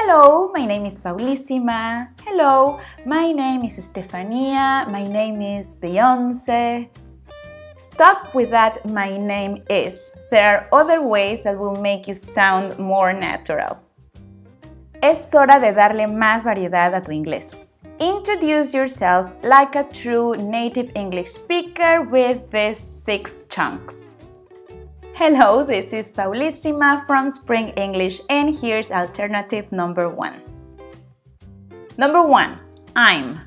Hello, my name is Paulísima. Hello, my name is Estefania. My name is Beyoncé. Stop with that my name is. There are other ways that will make you sound more natural. Es hora de darle más variedad a tu inglés. Introduce yourself like a true native English speaker with these 6 chunks. Hello, this is Paulísima from Spring English, and here's alternative number 1. Number 1, I'm.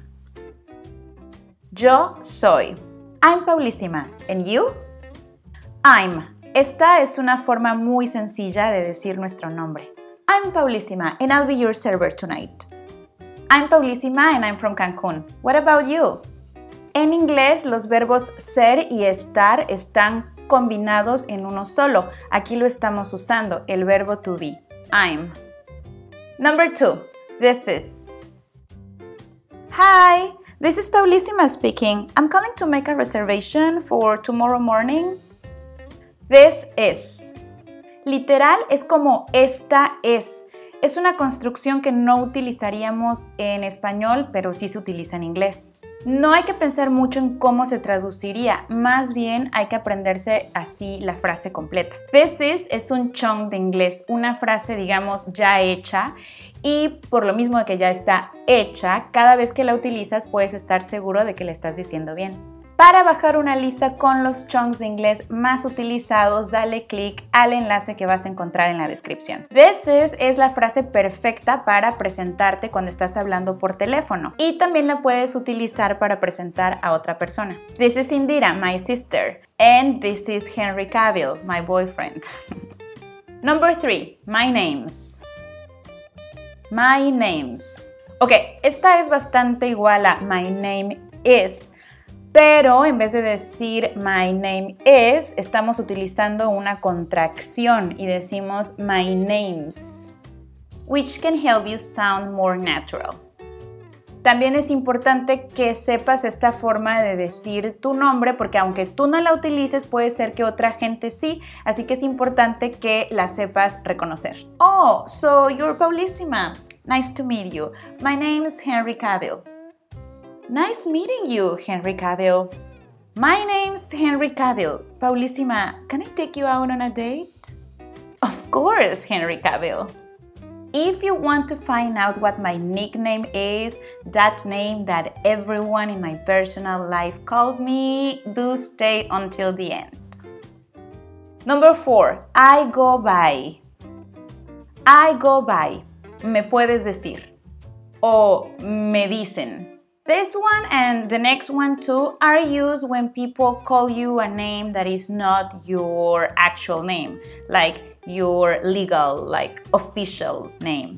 Yo soy. I'm Paulísima. And you? I'm. Esta es una forma muy sencilla de decir nuestro nombre. I'm Paulísima, and I'll be your server tonight. I'm Paulísima, and I'm from Cancún. What about you? En inglés, los verbos ser y estar están combinados en uno solo. Aquí lo estamos usando, el verbo to be. I'm. Number 2, this is. Hi, this is Paulísima speaking. I'm calling to make a reservation for tomorrow morning. This is. Literal es como esta es. Es una construcción que no utilizaríamos en español, pero sí se utiliza en inglés. No hay que pensar mucho en cómo se traduciría, más bien hay que aprenderse así la frase completa. This is es un chunk de inglés, una frase digamos ya hecha, y por lo mismo que ya está hecha, cada vez que la utilizas puedes estar seguro de que la estás diciendo bien. Para bajar una lista con los chunks de inglés más utilizados, dale clic al enlace que vas a encontrar en la descripción. This is es la frase perfecta para presentarte cuando estás hablando por teléfono y también la puedes utilizar para presentar a otra persona. This is Indira, my sister, and this is Henry Cavill, my boyfriend. Number 3, my names. My names. Ok, esta es bastante igual a my name is. Pero en vez de decir my name is, estamos utilizando una contracción y decimos my names, which can help you sound more natural. También es importante que sepas esta forma de decir tu nombre porque aunque tú no la utilices puede ser que otra gente sí, así que es importante que la sepas reconocer. Oh, so you're Paulísima. Nice to meet you. My name is Henry Cavill. Nice meeting you, Henry Cavill. My name's Henry Cavill. Paulísima, can I take you out on a date? Of course, Henry Cavill. If you want to find out what my nickname is, that name that everyone in my personal life calls me, do stay until the end. Number 4, I go by. I go by. Me puedes decir. O me dicen. This one and the next one too are used when people call you a name that is not your actual name, like your legal, like official name.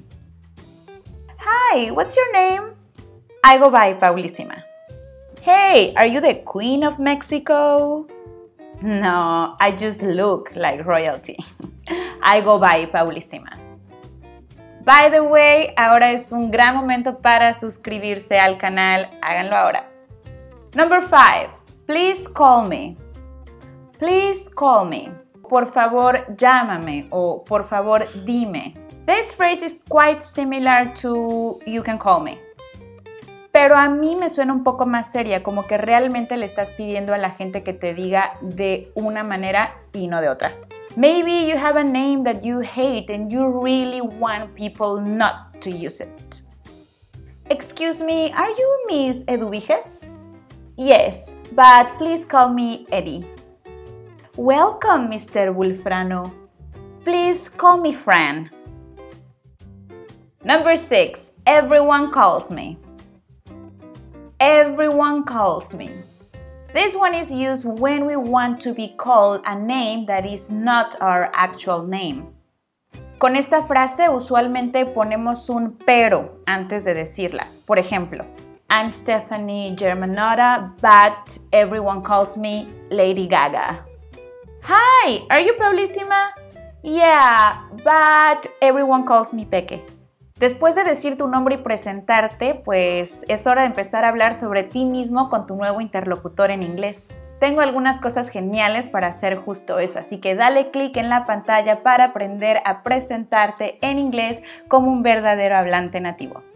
Hi, what's your name? I go by Paulísima. Hey, are you the Queen of Mexico? No, I just look like royalty. I go by Paulísima. By the way, ahora es un gran momento para suscribirse al canal. Háganlo ahora. Number 5. Please call me. Please call me. Por favor, llámame o por favor, dime. This phrase is quite similar to you can call me. Pero a mí me suena un poco más seria, como que realmente le estás pidiendo a la gente que te diga de una manera y no de otra. Maybe you have a name that you hate and you really want people not to use it. Excuse me, are you Miss Eduviges? Yes, but please call me Eddie. Welcome, Mr. Wolfrano. Please call me Fran. Number 6, everyone calls me. Everyone calls me. This one is used when we want to be called a name that is not our actual name. Con esta frase usualmente ponemos un pero antes de decirla. Por ejemplo, I'm Stephanie Germanotta, but everyone calls me Lady Gaga. Hi, are you Paulísima? Yeah, but everyone calls me Peque. Después de decir tu nombre y presentarte, pues es hora de empezar a hablar sobre ti mismo con tu nuevo interlocutor en inglés. Tengo algunas cosas geniales para hacer justo eso, así que dale clic en la pantalla para aprender a presentarte en inglés como un verdadero hablante nativo.